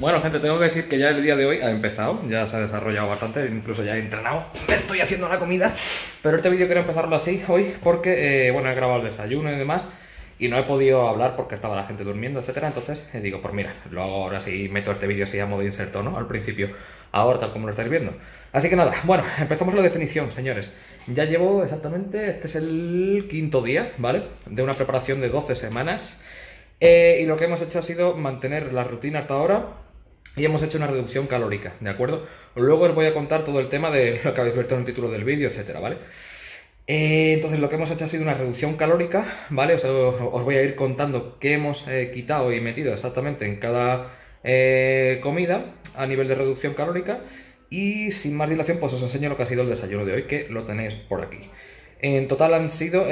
Bueno, gente, tengo que decir que ya el día de hoy ha empezado, ya se ha desarrollado bastante, incluso ya he entrenado, estoy haciendo la comida, pero este vídeo quiero empezarlo así hoy porque, bueno, he grabado el desayuno y demás y no he podido hablar porque estaba la gente durmiendo, etcétera. Entonces digo, pues mira, lo hago ahora sí, meto este vídeo así a modo inserto, ¿no? Al principio, ahora tal como lo estáis viendo. Así que nada, bueno, empezamos la definición, señores. Ya llevo exactamente, este es el quinto día, ¿vale? De una preparación de 12 semanas y lo que hemos hecho ha sido mantener la rutina hasta ahora. Y hemos hecho una reducción calórica, ¿de acuerdo? Luego os voy a contar todo el tema de lo que habéis visto en el título del vídeo, etcétera, ¿vale? Entonces lo que hemos hecho ha sido una reducción calórica, ¿vale? O sea, os voy a ir contando qué hemos quitado y metido exactamente en cada comida a nivel de reducción calórica. Y sin más dilación, pues os enseño lo que ha sido el desayuno de hoy, que lo tenéis por aquí. En total han sido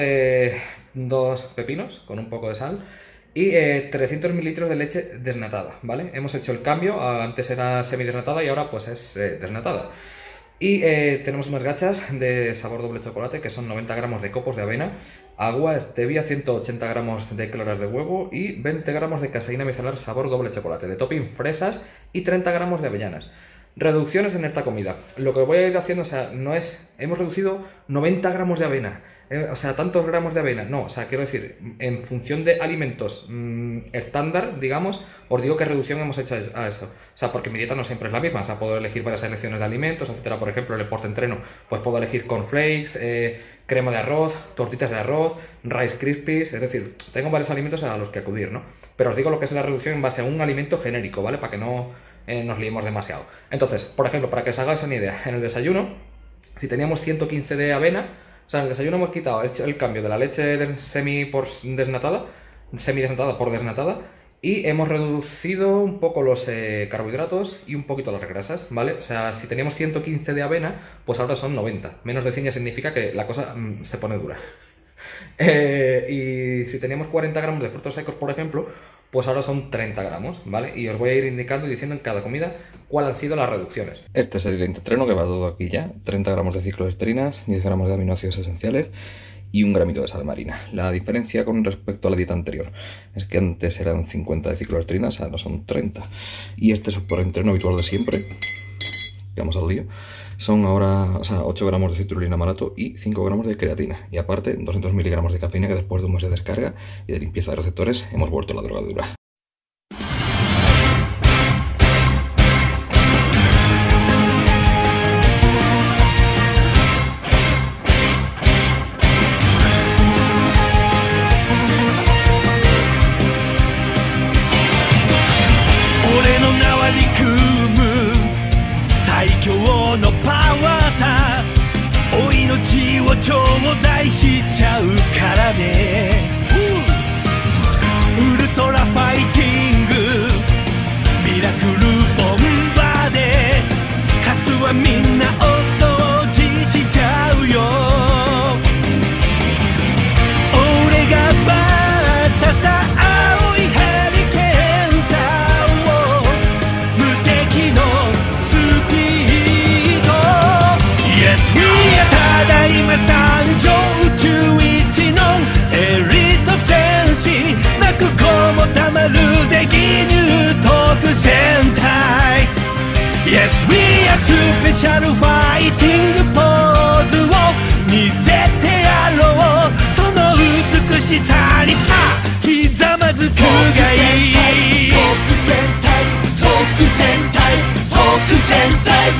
2 pepinos con un poco de sal y 300 mililitros de leche desnatada, ¿vale? Hemos hecho el cambio, antes era semidesnatada y ahora pues es desnatada. Y tenemos unas gachas de sabor doble chocolate que son 90 gramos de copos de avena, agua, stevia, 180 gramos de claras de huevo y 20 gramos de caseína micelar sabor doble chocolate, de topping fresas y 30 gramos de avellanas. Reducciones en esta comida. Lo que voy a ir haciendo, o sea, no es... Hemos reducido 90 gramos de avena. O sea, tantos gramos de avena. No, o sea, quiero decir, en función de alimentos estándar, digamos, os digo qué reducción hemos hecho a eso. O sea, porque mi dieta no siempre es la misma. O sea, puedo elegir varias selecciones de alimentos, etcétera. Por ejemplo, en el post-entreno, pues puedo elegir cornflakes, crema de arroz, tortitas de arroz, Rice Krispies. Es decir, tengo varios alimentos a los que acudir, ¿no? Pero os digo lo que es la reducción en base a un alimento genérico, ¿vale? Para que no nos liemos demasiado. Entonces, por ejemplo, para que os hagáis una idea, en el desayuno, si teníamos 115 de avena, o sea, en el desayuno hemos quitado el cambio de la leche semidesnatada por desnatada y hemos reducido un poco los carbohidratos y un poquito las grasas, ¿vale? O sea, si teníamos 115 de avena, pues ahora son 90. Menos de 100 ya significa que la cosa se pone dura. Y si teníamos 40 gramos de frutos secos, por ejemplo, pues ahora son 30 gramos, ¿vale? Y os voy a ir indicando y diciendo en cada comida cuáles han sido las reducciones. Este es el entreno que va todo aquí ya. 30 gramos de cicloesterinas, 10 gramos de aminoácidos esenciales y 1 gramito de sal marina. La diferencia con respecto a la dieta anterior es que antes eran 50 de cicloesterinas, ahora son 30. Y este es el entreno habitual de siempre. Vamos al lío. Son ahora, o sea, 8 gramos de citrulina malato y 5 gramos de creatina. Y aparte, 200 miligramos de cafeína que después de un mes de descarga y de limpieza de receptores hemos vuelto a la drogadura. Yes, we are スペシャルファイティングポーズを見せてやろう。その美しさにさひざまずくがいい。特戦隊特戦隊特戦隊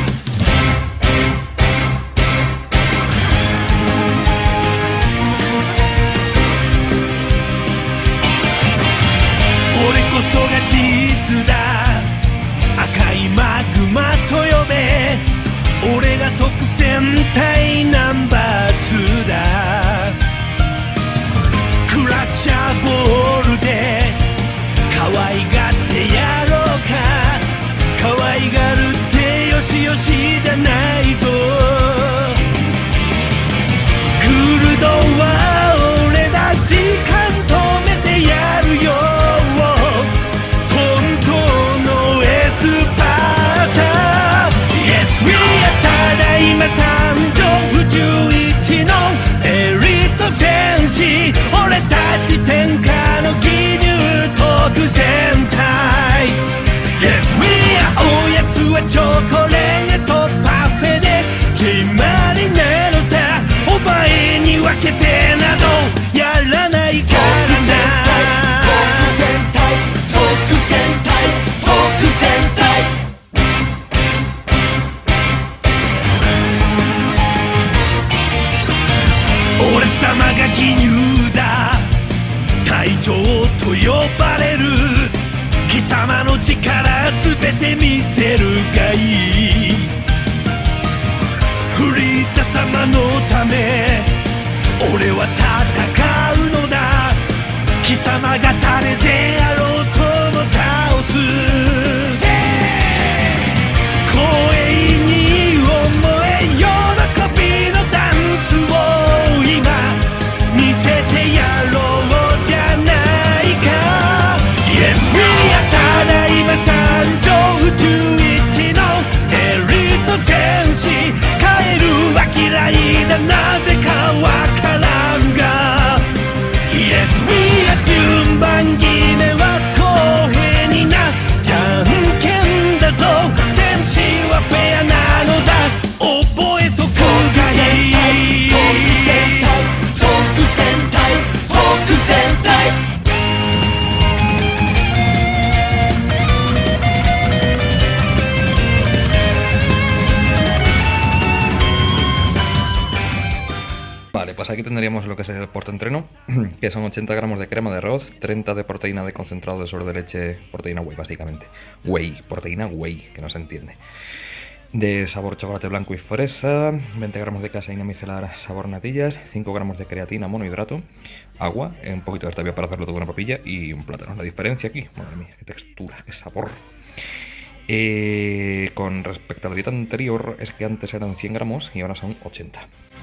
俺こそがジースだ。赤いマグマと呼べ。俺が特戦隊ナンバー2だ。クラッシャーボールで可愛がってやろうか。可愛がるってよしよしじゃないぞ。クルドは俺だ。時間止めてやるよ。今参上宇宙コレートパフェで決まりなのさお前に分けてなどやらないからな俺様が義勇だ隊長と呼ばれる貴様の力すべて見せるがいいフリーザ様のため俺は戦うのだ貴様が誰であろうとも倒す光栄に思え喜びのダンスを今見せてやろうじゃないか Yes we are ただいま参上宇宙一のエリート戦士帰るは嫌いだなぜかわからんが Yes we are 順番決めは公平になじゃんけんだぞ戦士はフェアなのだ覚えとくがいい Vale, pues aquí tendríamos lo que es el portaentreno, que son 80 gramos de crema de arroz, 30 de proteína de concentrado de sobre de leche, proteína whey básicamente. Whey, proteína whey, que no se entiende. De sabor chocolate blanco y fresa, 20 gramos de caseína micelar sabor natillas, 5 gramos de creatina monohidrato, agua, un poquito de stevia para hacerlo todo con una papilla y un plátano. La diferencia aquí, madre mía, qué textura, qué sabor. Con respecto a la dieta anterior, es que antes eran 100 gramos y ahora son 80.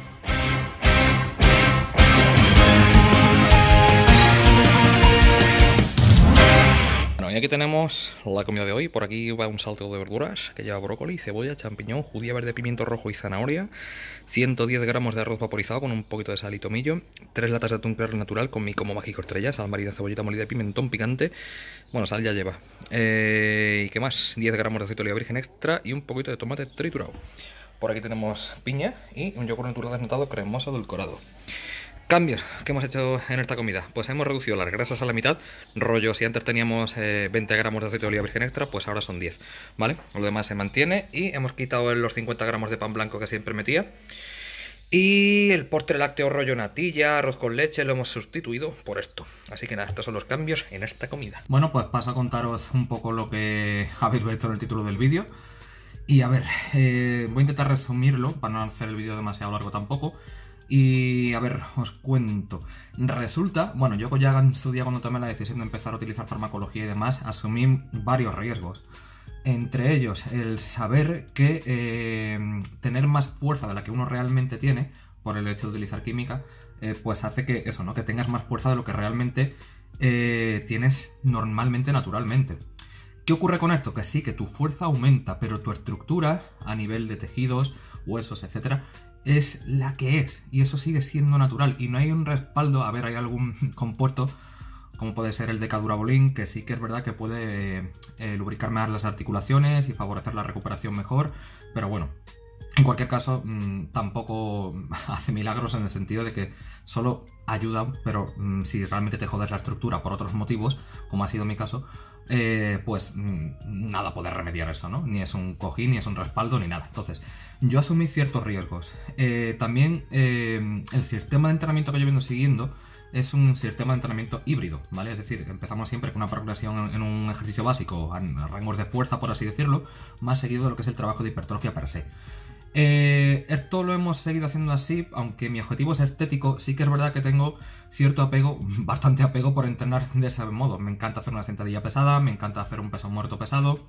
Bueno, y aquí tenemos la comida de hoy. Por aquí va un salto de verduras que lleva brócoli, cebolla, champiñón, judía verde, pimiento rojo y zanahoria, 110 gramos de arroz vaporizado con un poquito de sal y tomillo, 3 latas de atún perla natural con mi como mágico estrella, sal marina, cebollita molida y pimentón picante. Bueno, sal ya lleva. ¿Y qué más? 10 gramos de aceite de oliva virgen extra y un poquito de tomate triturado. Por aquí tenemos piña y un yogur natural desnatado cremoso edulcorado. Cambios que hemos hecho en esta comida. Pues hemos reducido las grasas a la mitad. Rollo, si antes teníamos 20 gramos de aceite de oliva virgen extra, pues ahora son 10, ¿vale? Lo demás se mantiene y hemos quitado los 50 gramos de pan blanco que siempre metía. Y el postre lácteo rollo natilla, arroz con leche, lo hemos sustituido por esto. Así que nada, estos son los cambios en esta comida. Bueno, pues paso a contaros un poco lo que habéis visto en el título del vídeo. Y a ver, voy a intentar resumirlo para no hacer el vídeo demasiado largo tampoco. Y a ver, os cuento. Resulta, bueno, yo ya en su día cuando tomé la decisión de empezar a utilizar farmacología y demás, asumí varios riesgos. Entre ellos, el saber que tener más fuerza de la que uno realmente tiene, por el hecho de utilizar química, pues hace que eso, ¿no? Que tengas más fuerza de lo que realmente tienes normalmente, naturalmente. ¿Qué ocurre con esto? Que sí, que tu fuerza aumenta, pero tu estructura, a nivel de tejidos, huesos, etcétera, es la que es, y eso sigue siendo natural, y no hay un respaldo. A ver, hay algún compuesto, como puede ser el decadurabolín, que sí que es verdad que puede lubricar más las articulaciones y favorecer la recuperación mejor, pero bueno, en cualquier caso, tampoco hace milagros en el sentido de que solo ayuda, pero si realmente te jodes la estructura por otros motivos, como ha sido mi caso, pues nada puede remediar eso, ¿no? Ni es un cojín, ni es un respaldo, ni nada. Entonces, yo asumí ciertos riesgos. También el sistema de entrenamiento que yo vengo siguiendo es un sistema de entrenamiento híbrido, ¿vale? Es decir, empezamos siempre con una progresión en un ejercicio básico, a rangos de fuerza, por así decirlo, más seguido de lo que es el trabajo de hipertrofia per se. Esto lo hemos seguido haciendo así, aunque mi objetivo es estético. Sí que es verdad que tengo cierto apego, bastante apego por entrenar de ese modo. Me encanta hacer una sentadilla pesada, me encanta hacer un peso muerto pesado,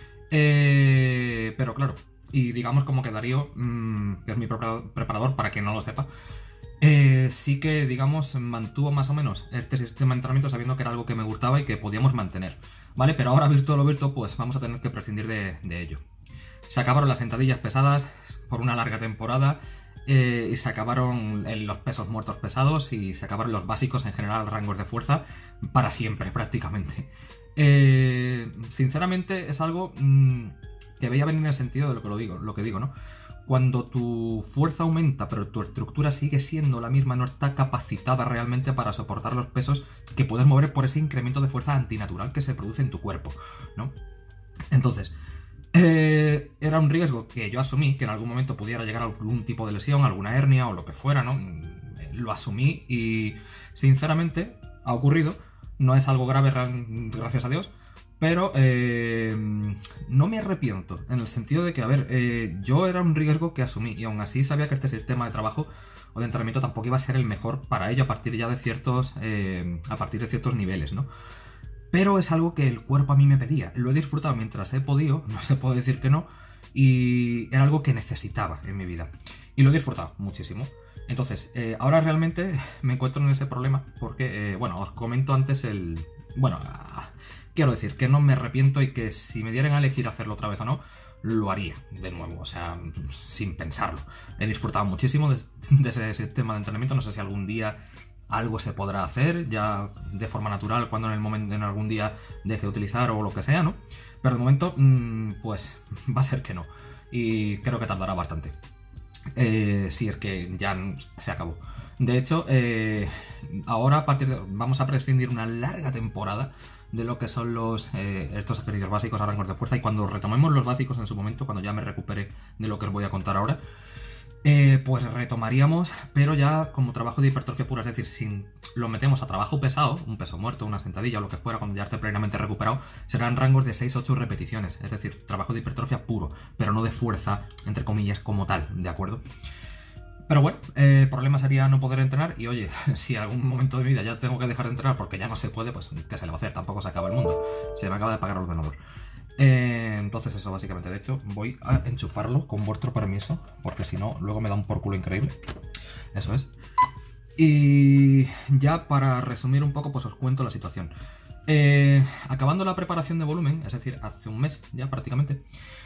pero claro, y digamos como que Darío, que es mi preparador, para quien no lo sepa, sí que, digamos, mantuvo más o menos este sistema de entrenamiento sabiendo que era algo que me gustaba y que podíamos mantener, ¿vale? Pero ahora, visto lo visto, pues vamos a tener que prescindir de ello. Se acabaron las sentadillas pesadas por una larga temporada, y se acabaron los pesos muertos pesados, y se acabaron los básicos en general, rangos de fuerza, para siempre prácticamente. Sinceramente es algo que veía venir en el sentido de lo que digo, ¿no? Cuando tu fuerza aumenta, pero tu estructura sigue siendo la misma, no está capacitada realmente para soportar los pesos que puedes mover por ese incremento de fuerza antinatural que se produce en tu cuerpo, ¿no? Entonces, era un riesgo que yo asumí, que en algún momento pudiera llegar a algún tipo de lesión, alguna hernia o lo que fuera, ¿no? Lo asumí y, sinceramente, ha ocurrido. No es algo grave, gracias a Dios. Pero no me arrepiento, en el sentido de que, a ver, yo era un riesgo que asumí y aún así sabía que este sistema de trabajo o de entrenamiento tampoco iba a ser el mejor para ello a partir ya de ciertos niveles, ¿no? Pero es algo que el cuerpo a mí me pedía. Lo he disfrutado mientras he podido, no se puede decir que no, y era algo que necesitaba en mi vida. Y lo he disfrutado muchísimo. Entonces, ahora realmente me encuentro en ese problema porque, bueno, os comento antes quiero decir que no me arrepiento y que si me dieran a elegir hacerlo otra vez o no, lo haría de nuevo, o sea, sin pensarlo. He disfrutado muchísimo de ese sistema de entrenamiento, no sé si algún día algo se podrá hacer ya de forma natural cuando en algún día deje de utilizar o lo que sea, ¿no? Pero de momento, pues va a ser que no. Y creo que tardará bastante. Si es que ya se acabó. De hecho, ahora vamos a prescindir una larga temporada de lo que son estos ejercicios básicos a rangos de fuerza, y cuando retomemos los básicos en su momento, cuando ya me recupere de lo que os voy a contar ahora, pues retomaríamos, pero ya como trabajo de hipertrofia pura, es decir, si lo metemos a trabajo pesado, un peso muerto, una sentadilla o lo que fuera, cuando ya esté plenamente recuperado, serán rangos de 6-8 repeticiones, es decir, trabajo de hipertrofia puro, pero no de fuerza, entre comillas, como tal, ¿de acuerdo? Pero bueno, el problema sería no poder entrenar y oye, si en algún momento de mi vida ya tengo que dejar de entrenar porque ya no se puede, pues ¿qué se le va a hacer? Tampoco se acaba el mundo, se me acaba de pagar el ordenador. Entonces eso básicamente, de hecho voy a enchufarlo con vuestro permiso, porque si no, luego me da un por culo increíble. Eso es. Y ya para resumir un poco, pues os cuento la situación. Acabando la preparación de volumen, es decir, hace un mes ya prácticamente,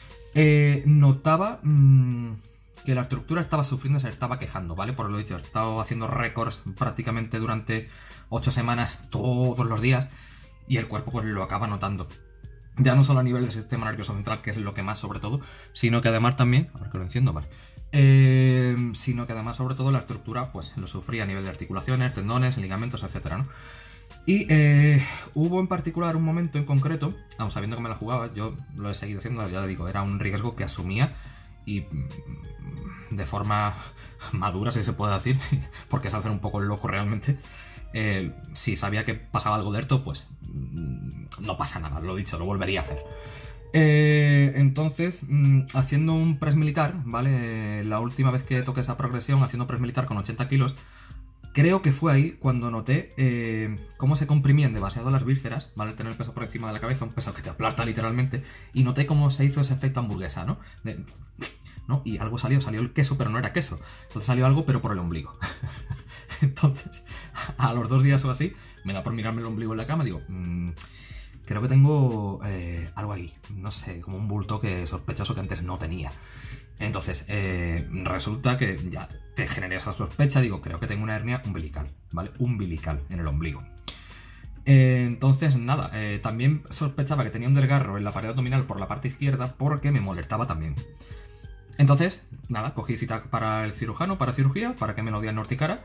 notaba que la estructura estaba sufriendo, se estaba quejando, ¿vale? Por lo dicho, he estado haciendo récords prácticamente durante 8 semanas todos los días y el cuerpo pues lo acaba notando. Ya no solo a nivel del sistema nervioso central, que es lo que más sobre todo, sino que además también, a ver que lo enciendo, vale, sino que además sobre todo la estructura pues lo sufría a nivel de articulaciones, tendones, ligamentos, etcétera, ¿no? Y hubo en particular un momento en concreto, aun sabiendo que me la jugaba, yo lo he seguido haciendo, ya digo, era un riesgo que asumía y de forma madura, si se puede decir, porque es hacer un poco el loco realmente. Si sabía que pasaba algo de esto, pues no pasa nada, lo dicho, lo volvería a hacer. Entonces, haciendo un press militar, ¿vale? La última vez que toqué esa progresión, haciendo press militar con 80 kilos, creo que fue ahí cuando noté cómo se comprimían demasiado las vísceras, ¿vale? Tener el peso por encima de la cabeza, un peso que te aplasta literalmente, y noté cómo se hizo ese efecto hamburguesa, ¿no? ¿No? Y algo salió el queso, pero no era queso. Entonces salió algo, pero por el ombligo. Entonces, a los 2 días o así, me da por mirarme el ombligo en la cama y digo, creo que tengo algo ahí. No sé, como un bulto sospechoso que antes no tenía. Entonces, resulta que ya te generé esa sospecha. Digo, creo que tengo una hernia umbilical, ¿vale? Umbilical en el ombligo. Entonces, nada, también sospechaba que tenía un desgarro en la pared abdominal por la parte izquierda porque me molestaba también. Entonces, nada, cogí cita para el cirujano, para cirugía, para que me lo diagnosticara.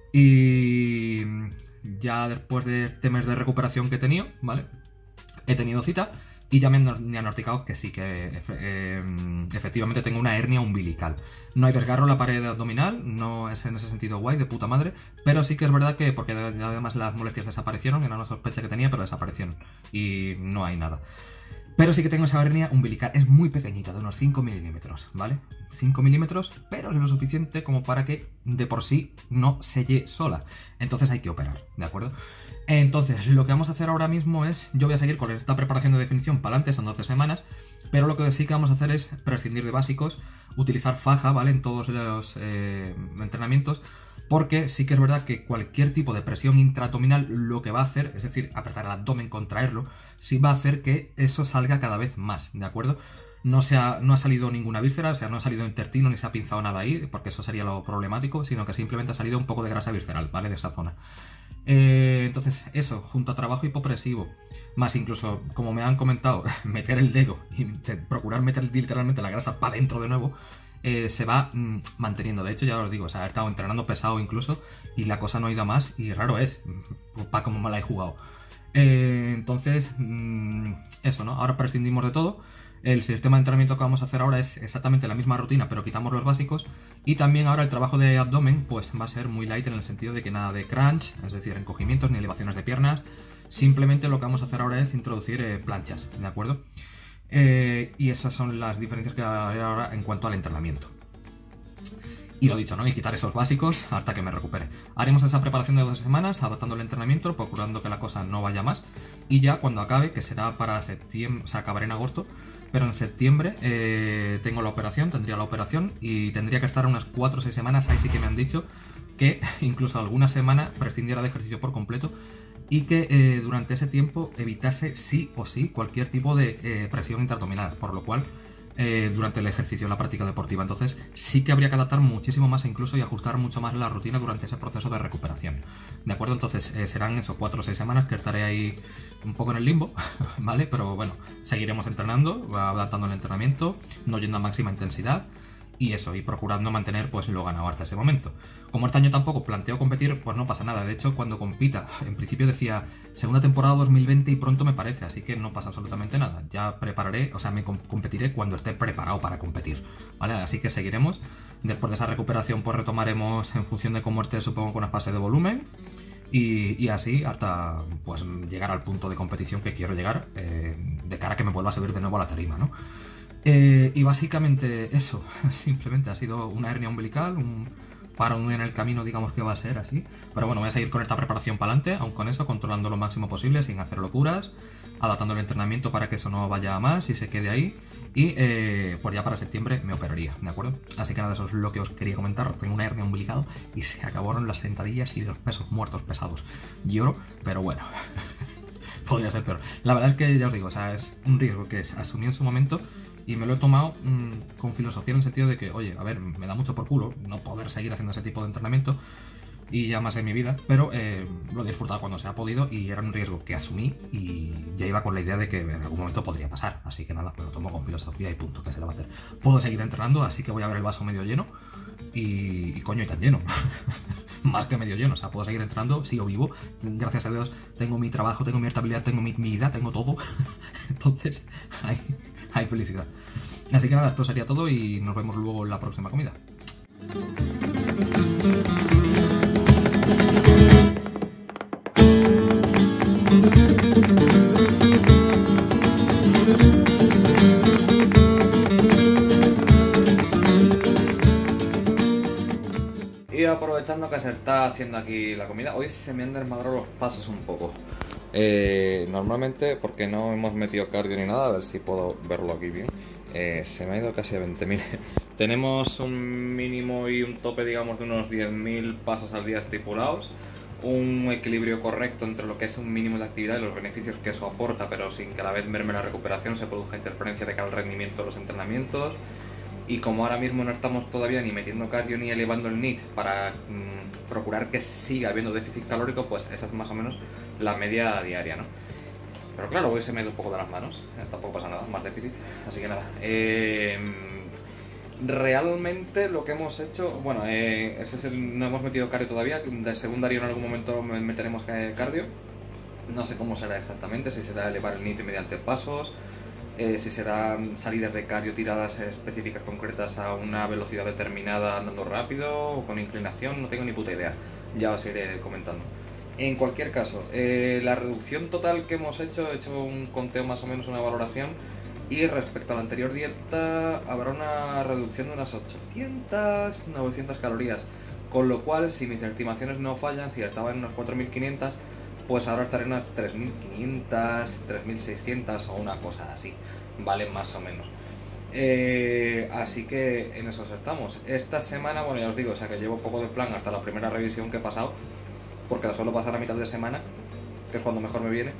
Y ya después de este mes de recuperación que he tenido, ¿vale? He tenido cita y ya me han diagnosticado que sí, que efectivamente tengo una hernia umbilical. No hay desgarro en la pared abdominal, no es en ese sentido guay, de puta madre, pero sí que es verdad que, porque además las molestias desaparecieron, era una sospecha que tenía, pero desaparecieron y no hay nada. Pero sí que tengo esa hernia umbilical, es muy pequeñita, de unos 5 milímetros, ¿vale? 5 milímetros, pero es lo suficiente como para que de por sí no selle sola. Entonces hay que operar, ¿de acuerdo? Entonces, lo que vamos a hacer ahora mismo es, yo voy a seguir con esta preparación de definición para adelante, son 12 semanas, pero lo que sí que vamos a hacer es prescindir de básicos, utilizar faja, ¿vale? En todos los entrenamientos, porque sí que es verdad que cualquier tipo de presión intraabdominal lo que va a hacer, es decir, apretar el abdomen, contraerlo, sí va a hacer que eso salga cada vez más, ¿de acuerdo? No ha salido ninguna víscera, o sea, no ha salido intestino ni se ha pinzado nada ahí, porque eso sería lo problemático, sino que simplemente ha salido un poco de grasa visceral, ¿vale? De esa zona. Entonces, eso, junto a trabajo hipopresivo, más incluso, como me han comentado, meter el dedo y procurar meter literalmente la grasa para adentro de nuevo, se va manteniendo. De hecho, ya os digo, o sea, he estado entrenando pesado incluso y la cosa no ha ido a más y raro es, para como me la he jugado. Entonces, eso, ¿no? Ahora prescindimos de todo. El sistema de entrenamiento que vamos a hacer ahora es exactamente la misma rutina, pero quitamos los básicos. Y también ahora el trabajo de abdomen pues va a ser muy light en el sentido de que nada de crunch, es decir, encogimientos ni elevaciones de piernas. Simplemente lo que vamos a hacer ahora es introducir planchas, ¿de acuerdo? Y esas son las diferencias que hay ahora en cuanto al entrenamiento. Y lo dicho, ¿no? Y quitar esos básicos hasta que me recupere. Haremos esa preparación de 2 semanas, adaptando el entrenamiento, procurando que la cosa no vaya más. Y ya cuando acabe, que será para septiembre, o sea, acabaré en agosto, pero en septiembre tendría la operación y tendría que estar unas 4 o 6 semanas. Ahí sí que me han dicho que incluso alguna semana prescindiera de ejercicio por completo y que durante ese tiempo evitase sí o sí cualquier tipo de presión intraabdominal, por lo cual durante el ejercicio, la práctica deportiva. Entonces sí que habría que adaptar muchísimo más incluso y ajustar mucho más la rutina durante ese proceso de recuperación, ¿de acuerdo? Entonces serán esos 4 o 6 semanas que estaré ahí un poco en el limbo, ¿vale? Pero bueno, seguiremos entrenando, adaptando el entrenamiento, no yendo a máxima intensidad y eso, y procurando mantener pues lo ganado hasta ese momento. Como este año tampoco planteo competir, pues no pasa nada. De hecho, cuando compita, en principio decía segunda temporada 2020 y pronto me parece, así que no pasa absolutamente nada. Ya prepararé, o sea, me competiré cuando esté preparado para competir, ¿vale? Así que seguiremos. Después de esa recuperación, pues retomaremos en función de cómo esté, supongo, con una fase de volumen. Y así hasta pues llegar al punto de competición que quiero llegar, de cara a que me vuelva a subir de nuevo a la tarima, ¿no? Y básicamente eso, simplemente ha sido una hernia umbilical, un parón en el camino, digamos que va a ser así. Pero bueno, voy a seguir con esta preparación para adelante, aun con eso, controlando lo máximo posible, sin hacer locuras, adaptando el entrenamiento para que eso no vaya a más y se quede ahí. Y pues ya para septiembre me operaría, ¿de acuerdo? Así que nada, eso es lo que os quería comentar. Tengo una hernia umbilical y se acabaron las sentadillas y los pesos muertos pesados. Lloro, pero bueno, podría ser peor. La verdad es que ya os digo, o sea, es un riesgo que asumí en su momento. Y me lo he tomado con filosofía en el sentido de que, oye, a ver, me da mucho por culo no poder seguir haciendo ese tipo de entrenamiento y ya más en mi vida, pero lo he disfrutado cuando se ha podido y era un riesgo que asumí y ya iba con la idea de que en algún momento podría pasar. Así que nada, me lo tomo con filosofía y punto, que se le va a hacer. Puedo seguir entrenando, así que voy a ver el vaso medio lleno y coño, y tan lleno. Más que medio lleno, o sea, puedo seguir entrenando, sigo vivo, gracias a Dios tengo mi trabajo, tengo mi estabilidad, tengo mi vida, tengo todo. Entonces, hay felicidad. Así que nada, esto sería todo y nos vemos luego en la próxima comida. Y aprovechando que se está haciendo aquí la comida, hoy se me han desmadrado los pasos un poco. Normalmente, porque no hemos metido cardio ni nada, a ver si puedo verlo aquí bien, se me ha ido casi a 20.000. Tenemos un mínimo y un tope, digamos, de unos 10.000 pasos al día estipulados. Un equilibrio correcto entre lo que es un mínimo de actividad y los beneficios que eso aporta, pero sin que a la vez merme la recuperación, se produzca interferencia de cara al rendimiento de los entrenamientos. Y como ahora mismo no estamos todavía ni metiendo cardio ni elevando el NEAT para procurar que siga habiendo déficit calórico, pues esa es más o menos la media diaria, ¿no? Pero claro, hoy se me ha ido un poco de las manos, tampoco pasa nada, más déficit, así que nada. Realmente lo que hemos hecho, bueno, ese es no hemos metido cardio todavía, de secundario en algún momento meteremos cardio, no sé cómo será exactamente, si será elevar el NEAT mediante pasos, si serán salidas de cardio tiradas específicas concretas a una velocidad determinada andando rápido o con inclinación, no tengo ni puta idea, ya os iré comentando. En cualquier caso, la reducción total que hemos hecho, he hecho un conteo más o menos, una valoración, y respecto a la anterior dieta habrá una reducción de unas 800, 900 calorías, con lo cual si mis estimaciones no fallan, si estaba en unas 4.500, pues ahora estaré en unas 3.500, 3.600 o una cosa así, vale, más o menos. Así que en eso estamos. Esta semana, bueno, ya os digo, o sea que llevo poco de plan hasta la primera revisión que he pasado, porque la suelo pasar a mitad de semana, que es cuando mejor me viene.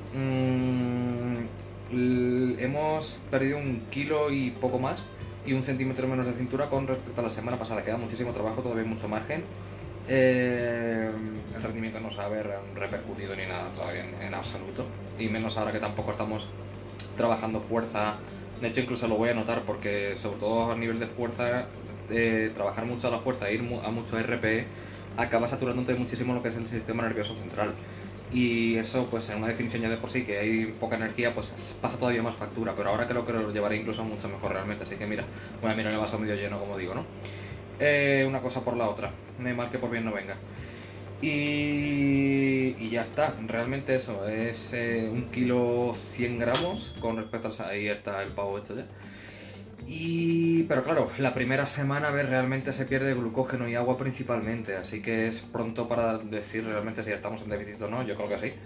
Hemos perdido 1 kilo y poco más y 1 centímetro menos de cintura con respecto a la semana pasada. Queda muchísimo trabajo, todavía hay mucho margen. El rendimiento no se va a ver repercutido ni nada todavía en absoluto, y menos ahora que tampoco estamos trabajando fuerza. De hecho, incluso lo voy a notar porque, sobre todo a nivel de fuerza, trabajar mucho a la fuerza, ir a mucho RPE, acaba saturándote muchísimo lo que es el sistema nervioso central. Y eso, pues en una definición ya de por sí, que hay poca energía, pues pasa todavía más factura. Pero ahora creo que lo llevaré incluso mucho mejor realmente. Así que mira, voy a mirar el vaso medio lleno, como digo, ¿no? Una cosa por la otra, mal que por bien no venga. Y ya está, realmente eso, es 1 kilo 100 gramos con respecto a... Ahí está el pavo hecho ya. Pero claro, la primera semana, a ver, realmente se pierde glucógeno y agua principalmente, así que es pronto para decir realmente si estamos en déficit o no, yo creo que sí.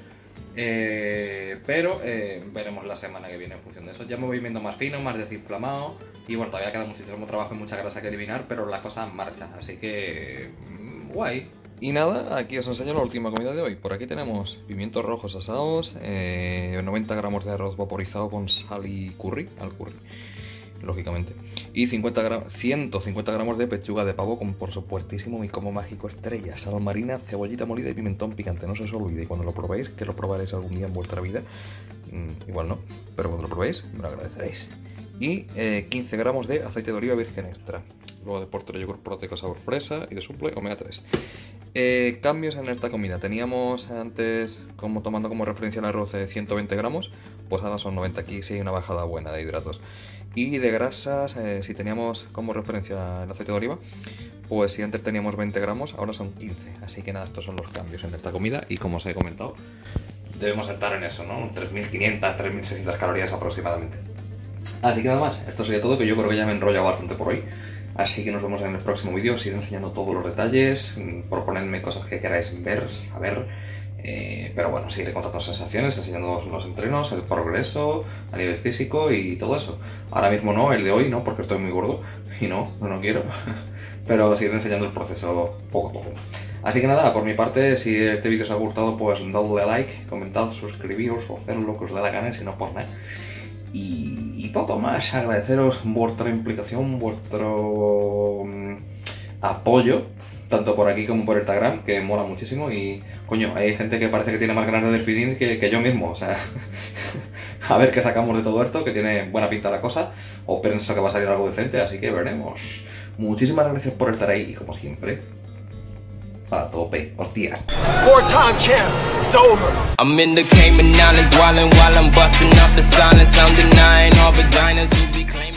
Pero veremos la semana que viene en función de eso. Ya me voy viendo más fino, más desinflamado, y bueno, todavía queda muchísimo trabajo y mucha grasa que eliminar, pero la cosa marcha, así que... guay. Y nada, aquí os enseño la última comida de hoy. Por aquí tenemos pimientos rojos asados, 90 gramos de arroz vaporizado con sal y curry, al curry, lógicamente, y 150 gramos de pechuga de pavo con, por supuestísimo, mi combo mágico estrella: sal marina, cebollita molida y pimentón picante. No se os olvide, y cuando lo probéis, que lo probaréis algún día en vuestra vida, igual no, pero cuando lo probéis me lo agradeceréis. Y 15 gramos de aceite de oliva virgen extra. Luego de postre yogur proteico sabor fresa y de suple omega 3. Cambios en esta comida. Teníamos antes, tomando como referencia el arroz, 120 gramos, pues ahora son 90. Aquí sí hay una bajada buena de hidratos. Y de grasas, si teníamos como referencia el aceite de oliva, pues si antes teníamos 20 gramos, ahora son 15. Así que nada, estos son los cambios en esta comida, y como os he comentado, debemos estar en eso, ¿no? 3.500, 3.600 calorías aproximadamente. Así que nada más, esto sería todo, que yo creo que ya me he enrollado bastante por hoy. Así que nos vemos en el próximo vídeo. Os iré enseñando todos los detalles, proponedme cosas que queráis ver, saber. Pero bueno, seguiré contando sensaciones, enseñando los entrenos, el progreso a nivel físico y todo eso. Ahora mismo no, el de hoy no, porque estoy muy gordo y no quiero. Pero seguiré enseñando el proceso poco a poco. Así que nada, por mi parte, si este vídeo os ha gustado, pues dadle a like, comentad, suscribíos o haced lo que os dé la gana, si no por nada. Y poco más, agradeceros vuestra implicación, vuestro apoyo, tanto por aquí como por Instagram, que mola muchísimo. Y coño, hay gente que parece que tiene más ganas de definir que yo mismo, o sea, a ver qué sacamos de todo esto, que tiene buena pinta la cosa, o pienso que va a salir algo decente, así que veremos. Muchísimas gracias por estar ahí, y como siempre, a tope, hostias. 4-time champ, it's over. I'm in the Cayman Islands while I'm busting up the silence. I'm denying all vaginas who be claiming